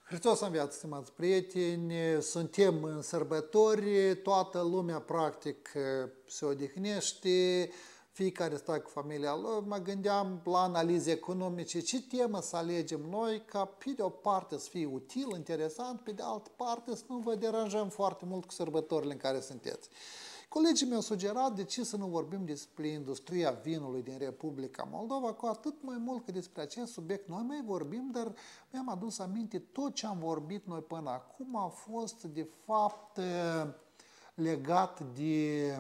Hristos a înviat, stimați prieteni, suntem în sărbători, toată lumea practic se odihnește, fiecare stă cu familia lui. Mă gândeam la analize economice, ce temă să alegem noi ca pe de o parte să fie util, interesant, pe de altă parte să nu vă deranjăm foarte mult cu sărbătorile în care sunteți. Colegii mi-au sugerat de ce să nu vorbim despre industria vinului din Republica Moldova, cu atât mai mult că despre acest subiect noi mai vorbim, dar mi-am adus aminte, tot ce am vorbit noi până acum a fost de fapt legat de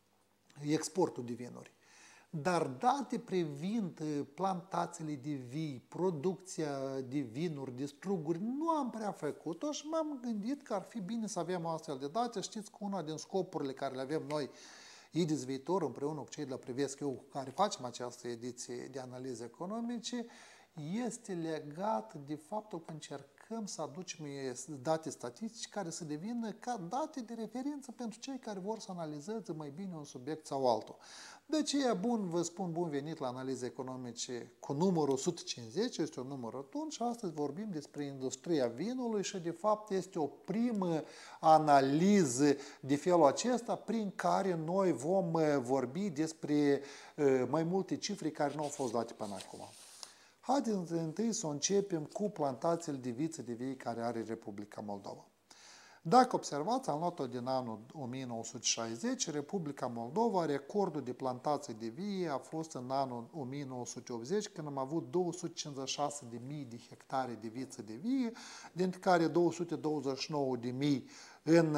exportul de vinuri. Dar date privind plantațiile de vii, producția de vinuri, de struguri, nu am prea făcut-o și m-am gândit că ar fi bine să avem astfel de date. Știți că una din scopurile care le avem noi IDIS Viitor, împreună cu cei de la Privesc Eu, cu care facem această ediție de analize economice, este legat de faptul că încercăm să aducem date statistici care să devină ca date de referință pentru cei care vor să analizeze mai bine un subiect sau altul. De aceea, vă spun bun venit la analize economice cu numărul 150, este un număr rotund și astăzi vorbim despre industria vinului și de fapt este o primă analiză de felul acesta prin care noi vom vorbi despre mai multe cifre care nu au fost date până acum. Haideți întâi să începem cu plantațiile de viță de vii care are Republica Moldova. Dacă observați, am luat-o din anul 1960, Republica Moldova, recordul de plantații de vie a fost în anul 1980, când am avut 256.000 de hectare de viță de vie, dintre care 229.000 în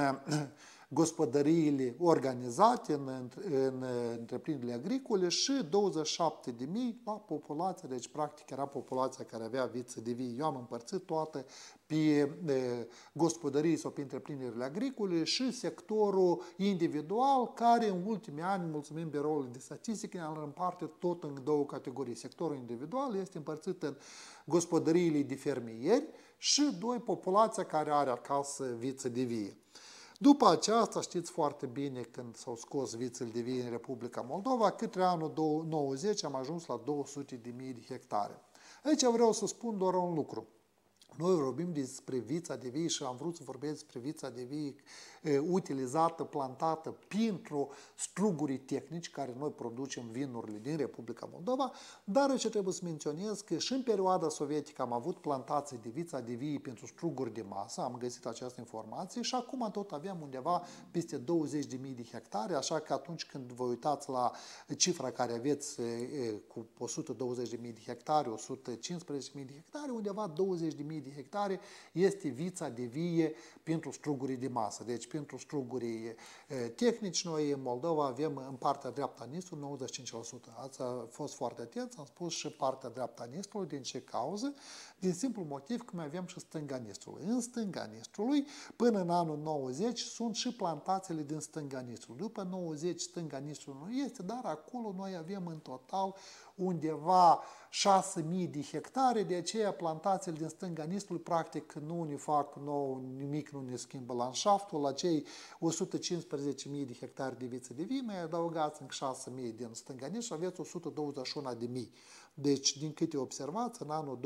gospodăriile organizate, în întreprinderile agricole și 27.000 la populație, deci practic era populația care avea viță de vie. Eu am împărțit toate pe gospodării sau pe întreprinderile agricole și sectorul individual, care în ultimii ani, mulțumim Biroului de Statistică, ne-am împarte tot în două categorii. Sectorul individual este împărțit în gospodăriile de fermieri și doi, populația care are acasă viță de vie. După aceasta, știți foarte bine, când s-au scos vițele de vie în Republica Moldova, către anul 90 am ajuns la 200.000 de hectare. Aici vreau să spun doar un lucru. Noi vorbim despre vița de vie și am vrut să vorbesc despre vița de vie utilizată, plantată pentru strugurii tehnici care noi producem vinurile din Republica Moldova, dar aici trebuie să menționez că și în perioada sovietică am avut plantații de vița de vie pentru struguri de masă, am găsit această informație și acum tot aveam undeva peste 20.000 de hectare, așa că atunci când vă uitați la cifra care aveți cu 120.000 de hectare, 115.000 de hectare, undeva 20.000 de hectare este vița de vie pentru strugurii de masă. Deci pentru strugurii tehnici, noi în Moldova avem în partea dreaptă a Nistrului 95%. Ați fost foarte atenți, am spus și partea dreaptă a Nistrului. Din ce cauză? Din simplu motiv că mai avem și stânga Nistrului. În stânga Nistrului, până în anul 90, sunt și plantațiile din stânga Nistrului. După 90, stânga Nistrului nu este, dar acolo noi avem în total undeva 6.000 de hectare, de aceea plantațiile din stânga Nistrului practic nu ne fac nou nimic, nu ne schimbă landșaftul. La cei 115.000 de hectare de viță de vie, mai adăugați încă 6.000 din stânga Nistrului, aveți 121.000. Deci, din câte observați, în anul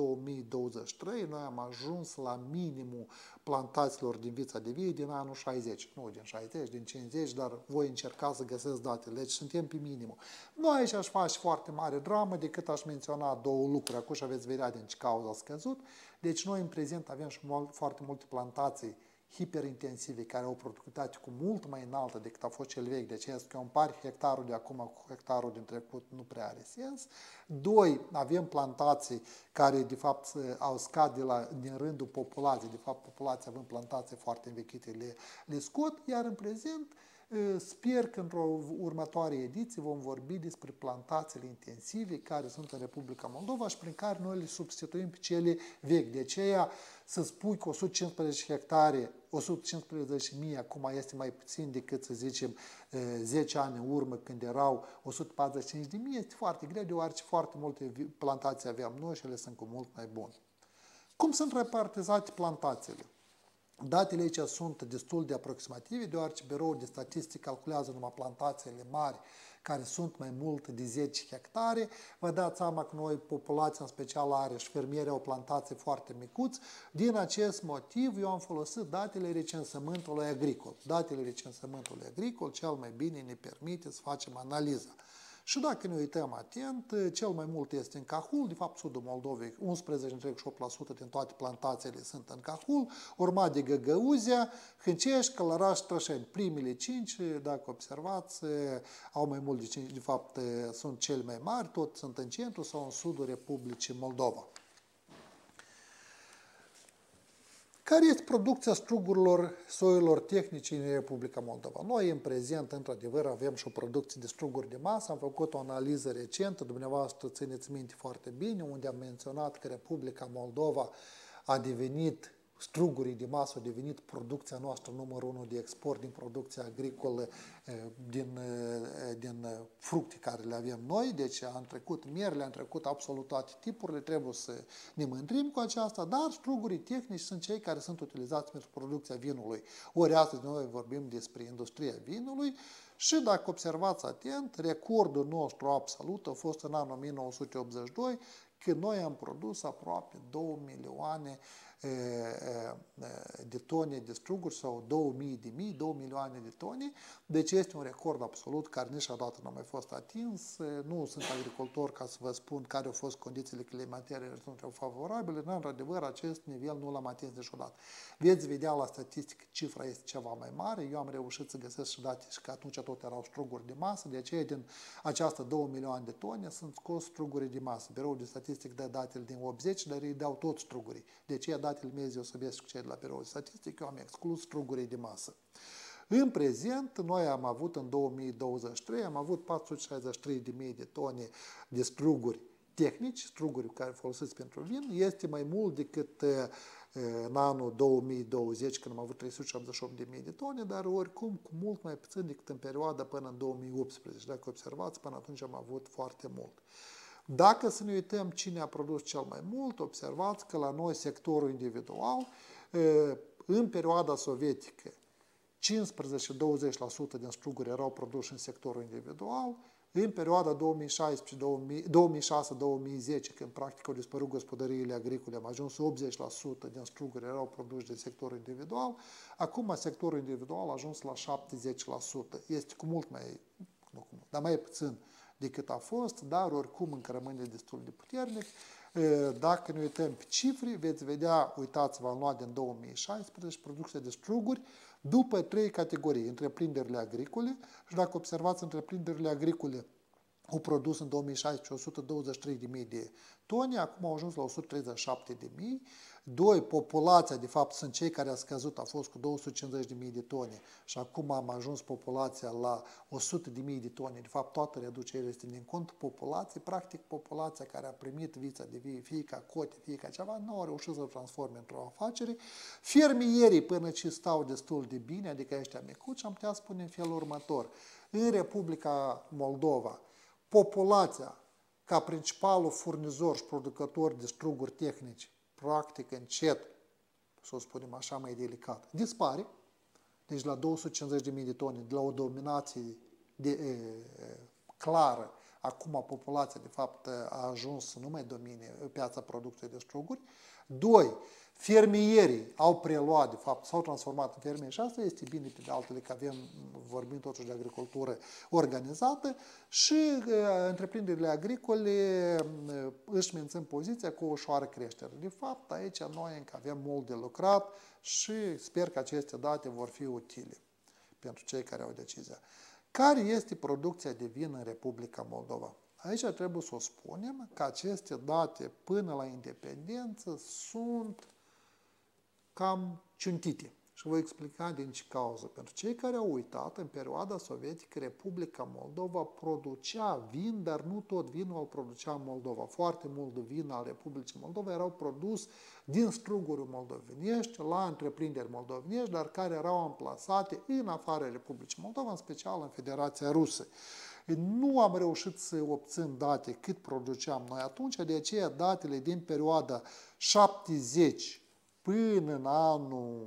2023 noi am ajuns la minimul plantațiilor din vița de vie din anul 60. Nu din 60, din 50, dar voi încerca să găsesc datele. Deci suntem pe minimum. Nu aici aș face foarte mare dramă decât aș menționa două lucruri. Acum și aveți vedea din ce cauză a scăzut. Deci noi în prezent avem și foarte multe plantații hiperintensive care au o productivitate cu mult mai înaltă decât a fost cel vechi. Deci că compari hectarul de acum cu hectarul din trecut nu prea are sens. Doi, avem plantații care de fapt au scad din rândul populației. De fapt, populația având plantații foarte învechite le scot, iar în prezent sper că într-o următoare ediție vom vorbi despre plantațiile intensive care sunt în Republica Moldova și prin care noi le substituim pe cele vechi. De aceea să spui că 115 hectare, 115.000 acum este mai puțin decât, să zicem, 10 ani în urmă când erau 145.000, este foarte greu, deoarece foarte multe plantații aveam noi și ele sunt cu mult mai bune. Cum sunt repartizate plantațiile? Datele aici sunt destul de aproximative, deoarece Biroul de Statistică calculează numai plantațiile mari, care sunt mai mult de 10 hectare. Vă dați seama că noi, populația în special are și fermierii au plantații foarte micuți. Din acest motiv, eu am folosit datele recensământului agricol. Datele recensământului agricol cel mai bine ne permite să facem analiza. Și dacă ne uităm atent, cel mai mult este în Cahul, de fapt sudul Moldovei, 11,8% din toate plantațiile sunt în Cahul, urmat de Găgăuzia, Hâncești, Călăraș și Trășeni. Primele 5, dacă observați, au mai mult de 5, de fapt sunt cele mai mari, tot sunt în centru sau în sudul Republicii Moldova. Care este producția strugurilor, soilor tehnice în Republica Moldova? Noi, în prezent, într-adevăr, avem și o producție de struguri de masă. Am făcut o analiză recentă, dumneavoastră țineți minte foarte bine, unde am menționat că Republica Moldova a devenit, strugurii de masă au devenit producția noastră numărul 1 de export din producția agricolă, din fructe care le avem noi. Deci am trecut mierile, am trecut absolut toate tipurile, trebuie să ne mândrim cu aceasta, dar strugurii tehnici sunt cei care sunt utilizați pentru producția vinului. Ori astăzi noi vorbim despre industria vinului și dacă observați atent, recordul nostru absolut a fost în anul 1982, când noi am produs aproape 2 milioane de tone de struguri sau 2 milioane de tone. Deci este un record absolut care niciodată nu a mai fost atins. Nu sunt agricultor ca să vă spun care au fost condițiile climatare sunt favorabile, dar într-adevăr acest nivel nu l-am atins niciodată. Veți vedea la statistică cifra este ceva mai mare. Eu am reușit să găsesc și date și că atunci tot erau struguri de masă, de aceea din această 2 milioane de tone sunt scos struguri de masă. Biroul de Statistică dă datele din 80, dar îi dau tot strugurii. De aceea datele mele deosebesc cu cei de la Biroul de Statistică, eu am exclus strugurii de masă. În prezent, noi am avut în 2023, am avut 463.000 de tone de struguri tehnici, struguri care folosiți pentru vin, este mai mult decât în anul 2020, când am avut 388.000 de tone, dar oricum cu mult mai puțin decât în perioada până în 2018. Dacă observați, până atunci am avut foarte mult. Dacă să ne uităm cine a produs cel mai mult, observați că la noi sectorul individual, în perioada sovietică, 15-20% din struguri erau produși în sectorul individual. În perioada 2006-2010, când practic au dispărut gospodăriile agricole, am ajuns 80% din struguri erau produși de sectorul individual. Acum sectorul individual a ajuns la 70%. Este cu mult mai, dar mai puțin decât a fost, dar oricum încă rămâne destul de puternic. Dacă ne uităm pe cifre, veți vedea, uitați-vă, am luat din 2016, producția de struguri, după 3 categorii, întreprinderile agricole, și dacă observați, întreprinderile agricole au produs în 2016 123.000 de tone, acum au ajuns la 137.000. 2. Populația, de fapt, sunt cei care a scăzut, a fost cu 250.000 de tone și acum am ajuns populația la 100.000 de tone. De fapt, toată reducerea este din contul populației. Practic, populația care a primit vița de vie, fie ca cote, fie ca ceva, nu au reușit să o transforme într-o afacere. Fermierii, până ce stau destul de bine, adică ăștia micuți, am putea spune în felul următor. În Republica Moldova, populația, ca principalul furnizor și producător de struguri tehnici, practic încet, să o spunem așa mai delicat, dispare. Deci la 250.000 de tone, de la o dominație clară, acum populația de fapt a ajuns să nu mai domine piața producției de struguri. 2. Fermierii au preluat, de fapt, s-au transformat în fermieri și asta este bine pe de altele că vorbim totuși de agricultură organizată și întreprinderile agricole își mențin poziția cu o ușoară creștere. De fapt, aici noi încă avem mult de lucrat și sper că aceste date vor fi utile pentru cei care au decizia. Care este producția de vin în Republica Moldova? Aici trebuie să o spunem că aceste date până la independență sunt cam ciuntite. Și voi explica din ce cauză. Pentru cei care au uitat, în perioada sovietică, Republica Moldova producea vin, dar nu tot vinul îl producea Moldova. Foarte mult vin al Republicii Moldova erau produs din struguri moldovenești la întreprinderi moldovenești, dar care erau amplasate în afara Republicii Moldova, în special în Federația Rusă. Nu am reușit să obțin date cât produceam noi atunci, de aceea datele din perioada 70 până în anul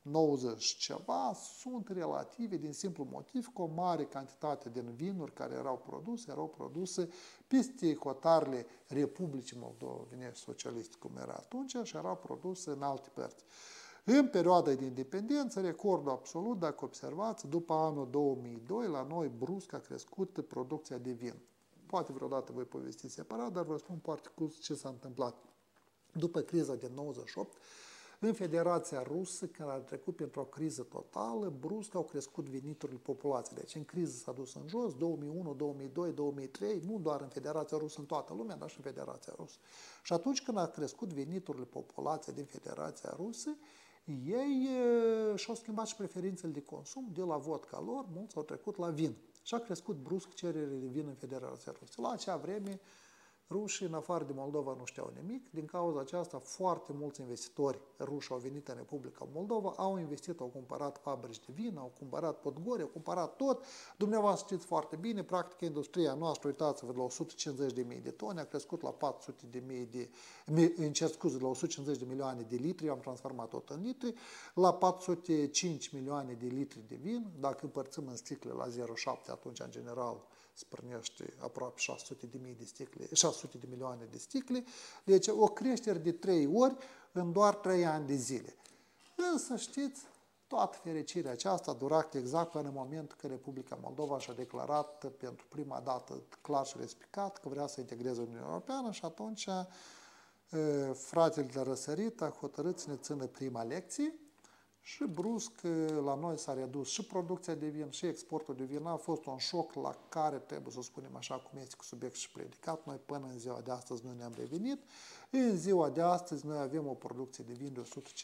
90 ceva, sunt relative din simplu motiv că o mare cantitate din vinuri care erau produse peste hotarele Republicii Moldovenești Socialiste, cum era atunci, și erau produse în alte părți. În perioada de independență, recordul absolut, dacă observați, după anul 2002, la noi brusc a crescut producția de vin. Poate vreodată voi povesti separat, dar vă spun foarte scurt ce s-a întâmplat. După criza din 98, în Federația Rusă, când a trecut pentru o criză totală, brusc au crescut veniturile populației. Deci în criză s-a dus în jos, 2001, 2002, 2003, nu doar în Federația Rusă, în toată lumea, dar și în Federația Rusă. Și atunci când a crescut veniturile populației din Federația Rusă, ei și-au schimbat și preferințele de consum, de la vodka lor, mulți au trecut la vin. Și a crescut brusc cererile de vin în Federația Rusă. La acea vreme, rușii, în afară de Moldova, nu știau nimic. Din cauza aceasta, foarte mulți investitori ruși au venit în Republica Moldova, au investit, au cumpărat fabrici de vin, au cumpărat podgori, au cumpărat tot. Dumneavoastră știți foarte bine, practic, industria noastră, uitați-vă, de la 150.000 de tone, a crescut la 400 la 150 de milioane de litri, am transformat tot în litri, la 405 milioane de litri de vin, dacă împărțim în sticle la 0,7, atunci, în general, spărnește aproape 600 de milioane de sticle, deci o creștere de 3 ori în doar 3 ani de zile. Însă știți, toată fericirea aceasta a durat exact până în momentul că Republica Moldova și-a declarat pentru prima dată clar și respicat că vrea să integreze Uniunea Europeană și atunci fratele de răsărit a hotărât să ne țină prima lecție. Și brusc la noi s-a redus și producția de vin și exportul de vin. A fost un șoc la care, trebuie să spunem așa cum este cu subiect și predicat, noi până în ziua de astăzi nu ne-am revenit. În ziua de astăzi noi avem o producție de vin de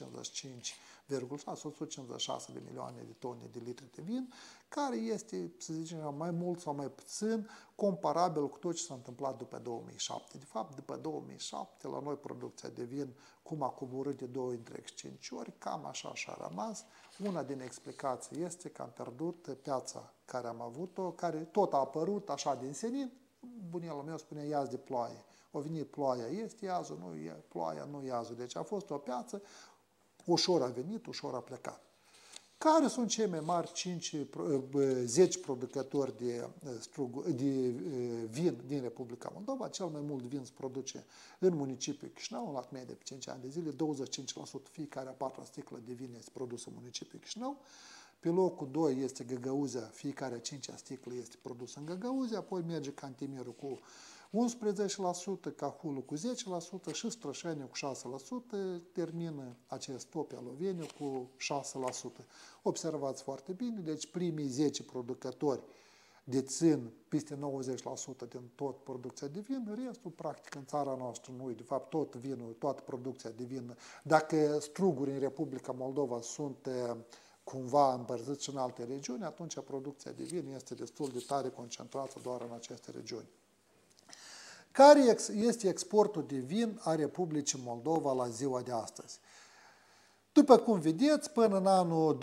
156 de milioane de tone de litri de vin, care este, să zicem, mai mult sau mai puțin comparabil cu tot ce s-a întâmplat după 2007. De fapt, după 2007, la noi producția de vin, cum a coborât de 2,5 ori, cam așa și-a rămas. Una din explicații este că am pierdut piața care am avut-o, care tot a apărut așa din senin. Bunelul meu spune iaz de ploaie. O venit ploaia, este iazul, nu e ploaia, nu iazul. Deci a fost o piață, ușor a venit, ușor a plecat. Care sunt cei mai mari 10 producători de vin din Republica Moldova? Cel mai mult vin se produce în municipiul Chișinău, la medie pe 5 ani de zile, 25%, fiecare a 4 sticlă de vin este produsă în municipiul Chișinău. Pe locul 2 este Găgăuzia, fiecare a 5-a sticlă este produsă în Găgăuzia, apoi merge Cantimirul cu 11%, Cahulul cu 10% și Strășeniu cu 6%, termină acest top al Loveniu cu 6%. Observați foarte bine, deci primii 10 producători dețin peste 90% din tot producția de vin, restul, practic, în țara noastră nu, de fapt, tot vinul, toată producția de vin. Dacă struguri în Republica Moldova sunt cumva împărțiți și în alte regiuni, atunci producția de vin este destul de tare concentrată doar în aceste regiuni. Care este exportul de vin a Republicii Moldova la ziua de astăzi? După cum vedeți, până în anul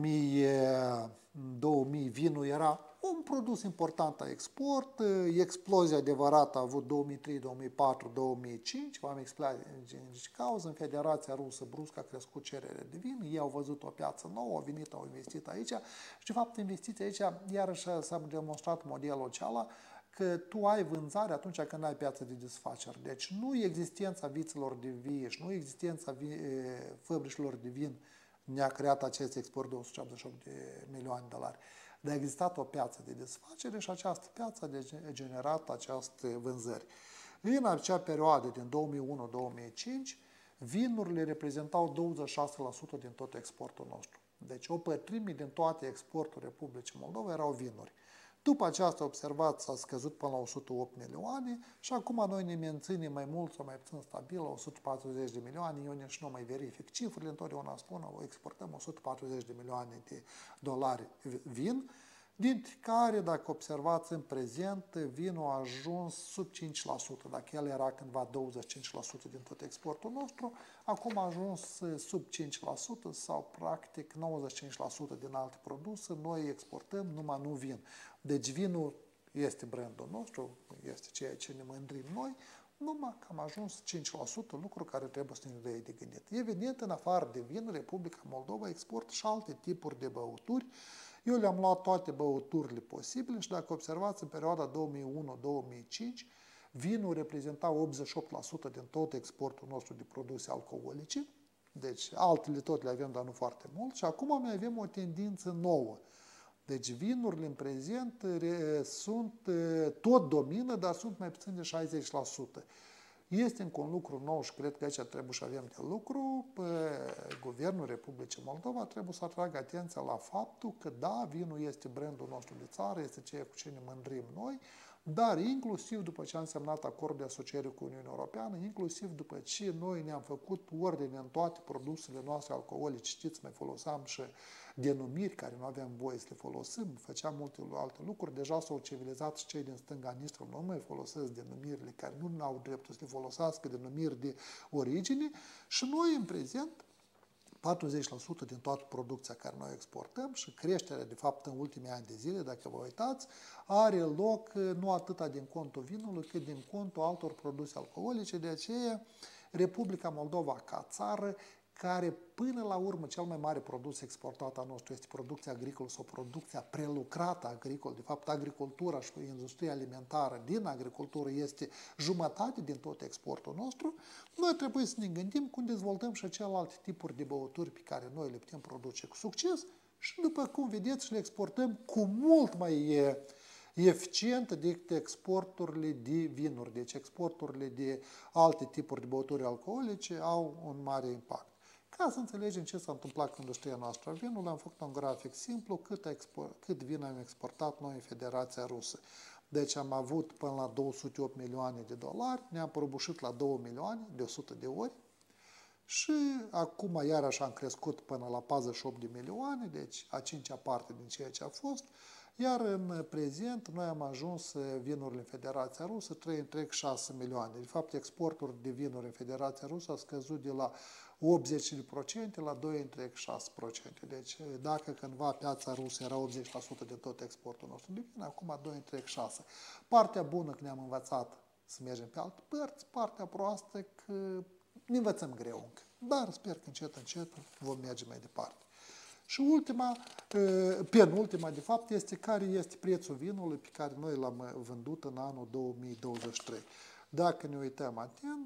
2000 vinul era un produs important la export, explozia adevărată a avut 2003, 2004, 2005, v-am explicat în cauză, în Federația Rusă brusc a crescut cererea de vin, ei au văzut o piață nouă, au venit, au investit aici și de fapt investiția aici, iarăși s-a demonstrat modelul acela, că tu ai vânzare atunci când ai piață de desfacere. Deci nu existența vițelor de vie și nu existența fabricilor de vin ne-a creat acest export de 178 de milioane de dolari. Dar a existat o piață de desfacere și această piață a generat aceste vânzări. În acea perioadă, din 2001-2005, vinurile reprezentau 26% din tot exportul nostru. Deci o pătrime din toate exporturile Republicii Moldova erau vinuri. După această observație s-a scăzut până la 108 milioane și acum noi ne menținem mai mult sau mai puțin stabil la 140 de milioane. Eu nici nu mai verific cifrele, întotdeauna spun, exportăm 140 de milioane de dolari vin, dintre care, dacă observați în prezent, vinul a ajuns sub 5%. Dacă el era cândva 25% din tot exportul nostru, acum a ajuns sub 5% sau practic 95% din alte produse. Noi exportăm numai nu vin. Deci vinul este brandul nostru, este ceea ce ne mândrim noi, numai că am ajuns 5%, lucru care trebuie să ne dea de gândit. Evident, în afară de vin, Republica Moldova exportă și alte tipuri de băuturi. Eu le-am luat toate băuturile posibile și dacă observați, în perioada 2001-2005, vinul reprezenta 88% din tot exportul nostru de produse alcoolice. Deci altele tot le avem, dar nu foarte mult. Și acum mai avem o tendință nouă. Deci vinurile în prezent tot domină, dar sunt mai puțin de 60%. Este încă un lucru nou și cred că aici trebuie să avem de lucru. Guvernul Republicii Moldova trebuie să atragă atenția la faptul că da, vinul este brandul nostru de țară, este ceea cu ce ne mândrim noi, dar inclusiv după ce am semnat acordul de asociere cu Uniunea Europeană, inclusiv după ce noi ne-am făcut ordine în toate produsele noastre alcoolice, știți, mai foloseam și denumiri care nu aveam voie să le folosim, făceam multe alte lucruri, deja s-au civilizat și cei din stânga nistră, nu mai folosesc denumirile care nu au dreptul să le folosească, denumiri de origine și noi în prezent 40% din toată producția care noi exportăm și creșterea, de fapt, în ultimii ani de zile, dacă vă uitați, are loc nu atât din contul vinului, cât din contul altor produse alcoolice. De aceea, Republica Moldova, ca țară, care până la urmă cel mai mare produs exportat al nostru este producția agricolă sau producția prelucrată agricolă. De fapt, agricultura și industria alimentară din agricultură este jumătate din tot exportul nostru. Noi trebuie să ne gândim cum dezvoltăm și celelalte tipuri de băuturi pe care noi le putem produce cu succes și, după cum vedeți, le exportăm cu mult mai eficient decât exporturile de vinuri. Deci exporturile de alte tipuri de băuturi alcoolice au un mare impact. Ca să înțelegem ce s-a întâmplat cu industria noastră a vinului, am făcut un grafic simplu cât vin am exportat noi în Federația Rusă. Deci am avut până la 208 milioane de dolari, ne-am prăbușit la 2 milioane de 100 de ori și acum iarăși am crescut până la 48 de milioane, deci a cincea parte din ceea ce a fost. Iar în prezent noi am ajuns vinurile în Federația Rusă 3,6 milioane. De fapt, exportul de vinuri în Federația Rusă a scăzut de la 80% la 2,6%. Deci dacă cândva piața rusă era 80% de tot exportul nostru de vin, acum 2,6%. Partea bună că ne-am învățat să mergem pe alte părți, partea proastă că ne învățăm greu încă. Dar sper că încet, încet vom merge mai departe. Și ultima, penultima, de fapt, este care este prețul vinului pe care noi l-am vândut în anul 2023. Dacă ne uităm atent,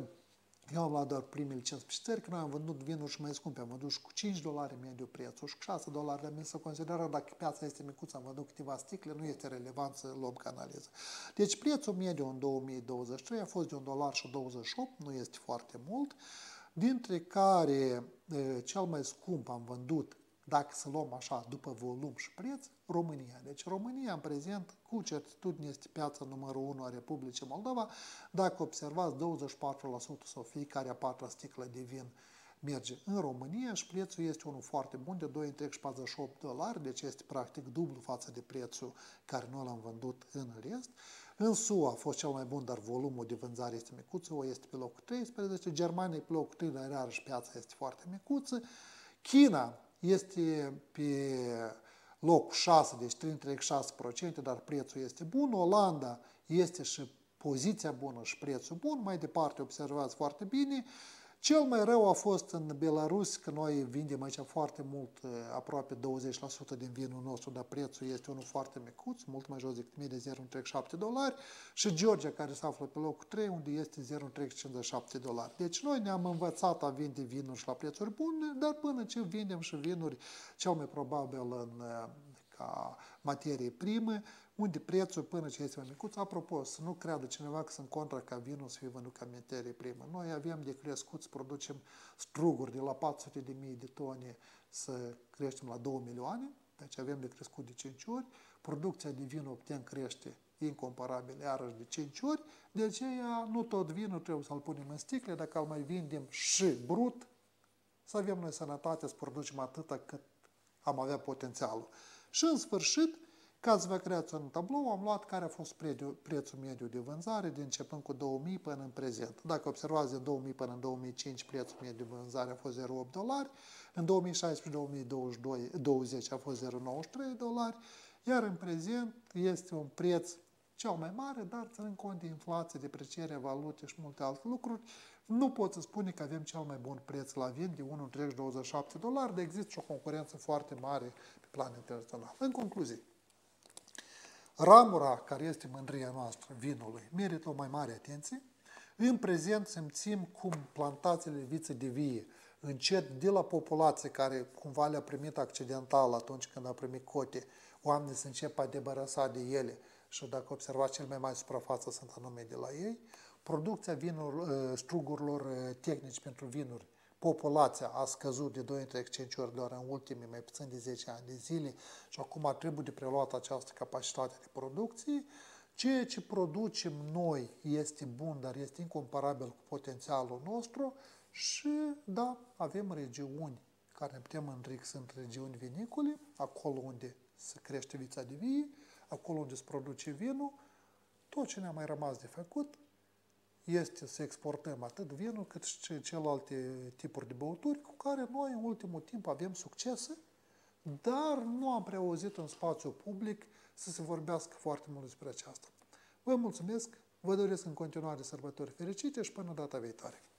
eu am luat doar primele 15 țări, că noi am vândut vinuri și mai scumpe. Am vândut și cu $5 mediu prețul și cu $6 le-am să considerăm. Dacă piața este micuță, am vândut câteva sticle, nu este relevant să luăm ca analiză. Deci prețul mediu în 2023 a fost de $1,28, nu este foarte mult, dintre care cel mai scump am vândut, dacă să luăm așa, după volum și preț, România. Deci România, în prezent, cu certitudine, este piața numărul 1 a Republicii Moldova. Dacă observați, 24% sau fiecare a patra sticlă de vin merge în România și prețul este unul foarte bun, de $2,48, deci este practic dublu față de prețul care noi l-am vândut în rest. În SUA a fost cel mai bun, dar volumul de vânzare este micuță, o este pe locul 13, Germania e pe locul 3, dar iarăși piața este foarte micuță. China este pe locul 6, deci 3,6%, dar prețul este bun. Olanda este și poziția bună și prețul bun. Mai departe, observați foarte bine. Cel mai rău a fost în Belarus, că noi vindem aici foarte mult, aproape 20% din vinul nostru, dar prețul este unul foarte micuț, mult mai jos decât medie, $0,7, și Georgia, care se află pe locul 3, unde este $0,57. Deci noi ne-am învățat a vinde vinuri și la prețuri bune, dar până ce vindem și vinuri, cel mai probabil ca materie primă, unde prețul până ce este mai micuț. Apropo, să nu creadă cineva că sunt contra ca vinul să fie vândut ca materie primă. Noi avem de crescut să producem struguri de la 400.000 de tone să creștem la 2 milioane, deci avem de crescut de 5 ori. Producția de vin o putem crește incomparabil iarăși de 5 ori, de aceea nu tot vinul trebuie să-l punem în sticle, dacă îl mai vindem și brut, să avem noi sănătate să producem atâta cât am avea potențialul. Și în sfârșit, ca să vă creați un tablou, am luat care a fost prețul mediu de vânzare de începând cu 2000 până în prezent. Dacă observați, de 2000 până în 2005, prețul mediu de vânzare a fost $0,8, în 2016-2020 a fost $0,93, iar în prezent este un preț cel mai mare, dar ținând cont de inflație, deprecierea valutei și multe alte lucruri, nu pot să spune că avem cel mai bun preț la vin de $1,27, dar există și o concurență foarte mare pe plan internațional. În concluzie, ramura care este mândria noastră, vinului, merită o mai mare atenție. În prezent simțim cum plantațiile viță de vie încet de la populație care cumva le-a primit accidental atunci când a primit cote, oamenii se încep a debărăsa de ele și dacă observați cel mai mare suprafață sunt anume de la ei. Producția vinurilor, strugurilor tehnici pentru vinuri, populația a scăzut de 2-5 ori doar în ultimii mai puțin de 10 ani de zile și acum trebuie de preluat această capacitate de producție. Ceea ce producem noi este bun, dar este incomparabil cu potențialul nostru și, da, avem regiuni care ne putem mândri, sunt regiuni vinicole, acolo unde se crește vița de vie, acolo unde se produce vinul. Tot ce ne-a mai rămas de făcut este să exportăm atât vinul cât și celelalte tipuri de băuturi cu care noi în ultimul timp avem succese, dar nu am prea auzit în spațiu public să se vorbească foarte mult despre aceasta. Vă mulțumesc, vă doresc în continuare sărbători fericite și până data viitoare.